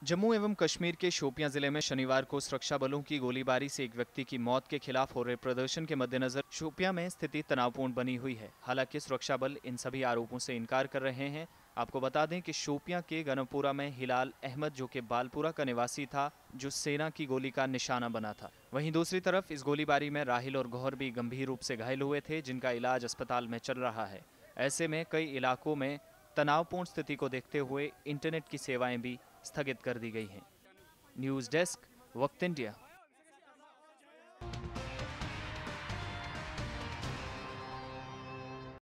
जम्मू एवं कश्मीर के शोपियां जिले में शनिवार को सुरक्षा बलों की गोलीबारी से एक व्यक्ति की मौत के खिलाफ हो रहे प्रदर्शन के मद्देनजर शोपियां में स्थिति तनावपूर्ण बनी हुई है। हालांकि सुरक्षा बल इन सभी आरोपों से इनकार कर रहे हैं। आपको बता दें कि शोपियां के गनपुरा में हिलाल अहमद, जो कि बालपुरा का निवासी था, जो सेना की गोली का निशाना बना था। वहीं दूसरी तरफ इस गोलीबारी में राहिल और गौहर भी गंभीर रूप से घायल हुए थे, जिनका इलाज अस्पताल में चल रहा है। ऐसे में कई इलाकों में तनावपूर्ण स्थिति को देखते हुए इंटरनेट की सेवाएं भी स्थगित कर दी गई हैं। News desk, Waqt India.